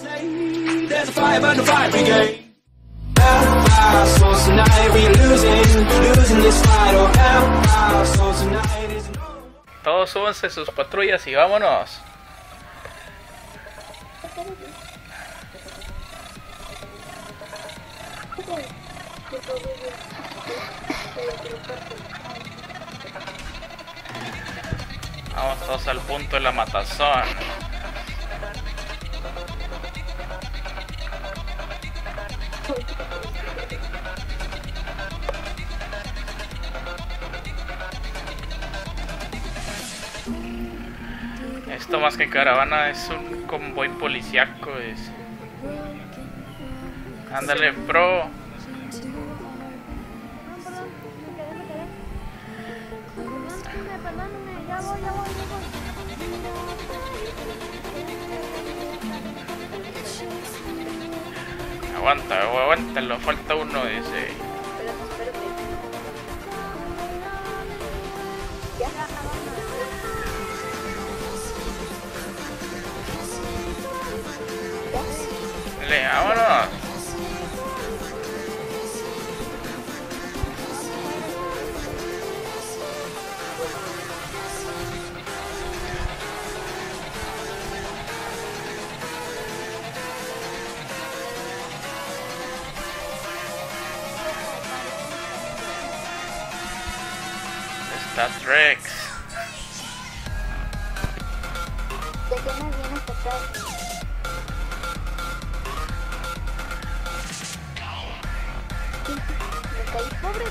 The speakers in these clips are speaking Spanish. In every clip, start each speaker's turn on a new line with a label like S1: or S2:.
S1: Todos súbanse sus patrullas y vámonos. Vamos todos al punto de la matazón. Esto más que caravana es un convoy policíaco. Ándale, pro. Aguántalo, falta uno, dice. Dale, vámonos. Está Rex.
S2: Pobre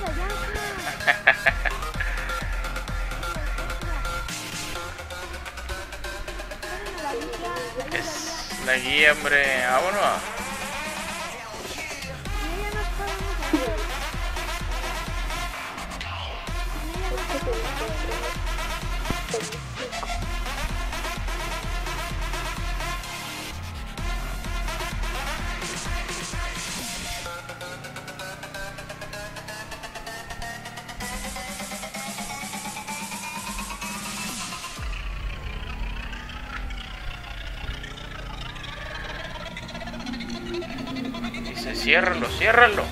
S1: Es la guía, hombre. Vámonos. Ciérralo, ciérralo.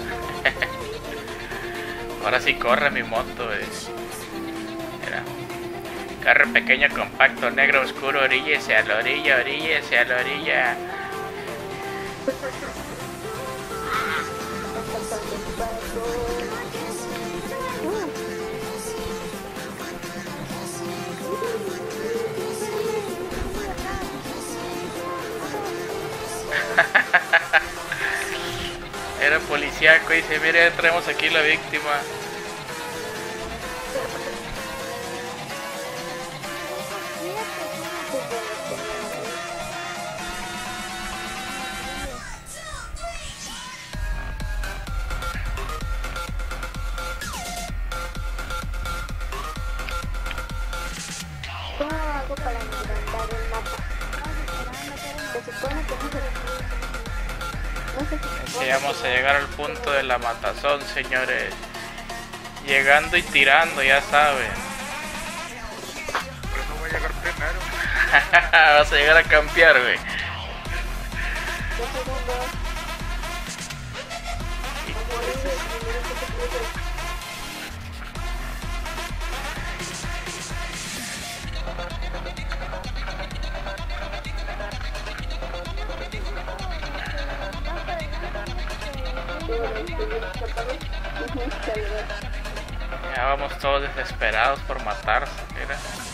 S1: Ahora sí corre mi moto. Mira. Carro pequeño, compacto, negro, oscuro, oríllese a la orilla, oríllese a la orilla. Era policíaco y dice, mire, traemos aquí la víctima.
S2: ¿Cómo hago para levantar el mapa? Se supone que no se...
S1: Sí, vamos a llegar al punto de la matazón, señores. Llegando y tirando, ya saben.
S3: Por eso voy a llegar primero.
S1: Vas a llegar a campear, güey. Ya vamos todos desesperados por matarse, mira.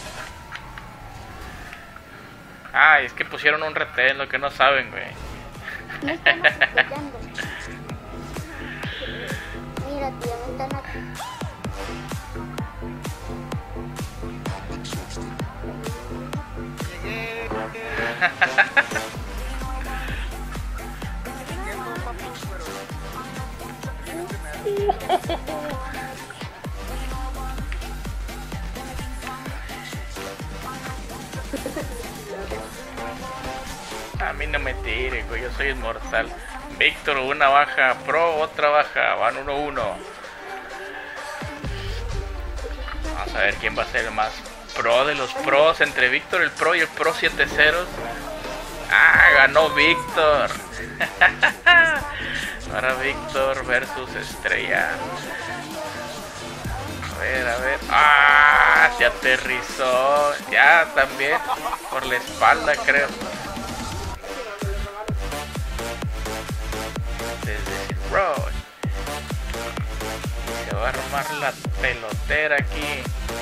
S1: Ah, es que pusieron un retén, lo que no saben, güey.
S2: No estamos apoyando. Mira, tío, me están aquí.
S1: A mí no me tire, güey, yo soy inmortal. Víctor, una baja, Pro, otra baja, van 1-1. Vamos a ver quién va a ser el más pro de los pros entre Víctor el Pro y el Pro 7-0. Ah, ganó Víctor. Ahora Víctor versus Estrella. A ver. Ah, se aterrizó. Ya también. Por la espalda, creo. Desde Silk Road. Se va a armar la pelotera aquí.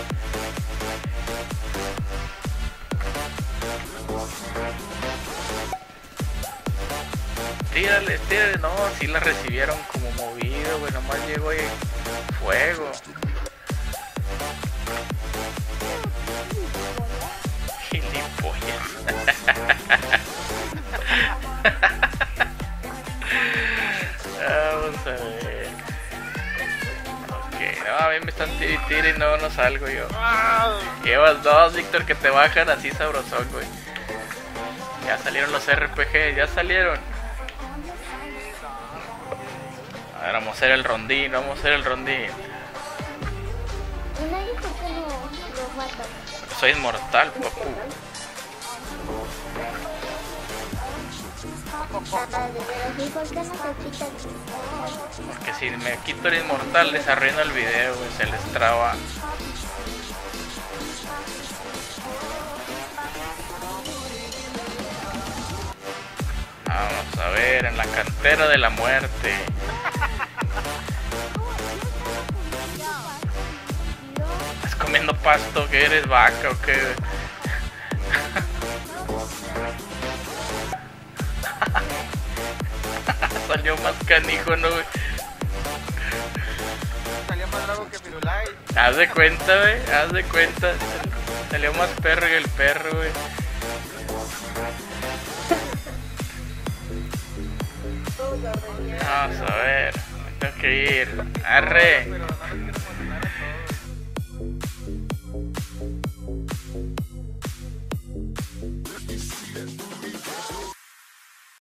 S1: Tírale. No, sí la recibieron como movido, güey. Nomás llegó ahí fuego. Gilipollas. Vamos a ver. Ok, no, a mí me están tirando y no salgo yo. Llevas dos, Víctor, que te bajan así sabrosón, güey. Ya salieron los RPG, ya salieron. A ver, vamos a hacer el rondín,
S2: ¿Y nadie por qué no los mata?
S1: Soy inmortal, papu.
S2: Ah, de veras, ¿y por qué no se quitan?
S1: Porque si me quito el inmortal les arruino el video, güey, se les traba. Vamos a ver, en la cantera de la muerte. ¿Estás comiendo pasto? ¿Que eres vaca o qué? Salió más canijo, ¿no, güey?
S3: Salió más bravo que Firulais.
S1: Haz de cuenta, güey, haz de cuenta. Salió más perro que el perro, güey. Vamos a ver, me tengo que ir. Arre.